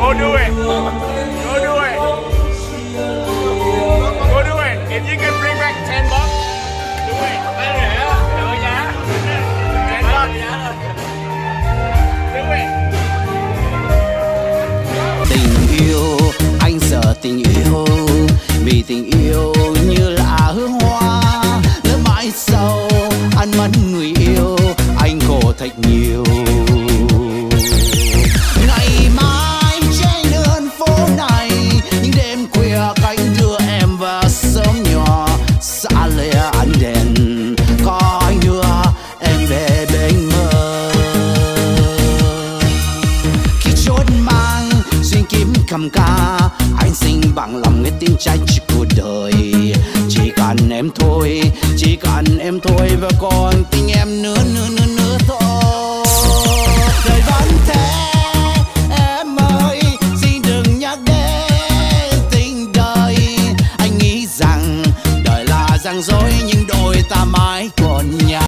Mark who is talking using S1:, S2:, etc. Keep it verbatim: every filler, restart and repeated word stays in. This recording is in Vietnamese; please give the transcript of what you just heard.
S1: Go do it. Go do it. Go do it. If you can bring back ten bucks, do it. Được giá. ten bucks. Do it.
S2: Tình yêu, anh sợ tình yêu, vì tình yêu như là hương hoa, lỡ mãi sau anh mất người yêu, anh khổ thật nhiều. Ngày mai trên đường phố này, những đêm khuya cánh đưa em vào sớm nhỏ, xa lìa ánh đèn, có anh đưa em về bên mơ. Khi chốt mang duyên kiếm cầm ca, anh xin bằng lòng nghe tin trái chữ cuộc đời. Chỉ cần em thôi, chỉ cần em thôi, và còn tình em nữa nữa nữa nữa thôi. Đời vẫn thế em ơi, xin đừng nhắc đến tình đời. Anh nghĩ rằng đời là rắc rối, nhưng đôi ta mãi còn nhau.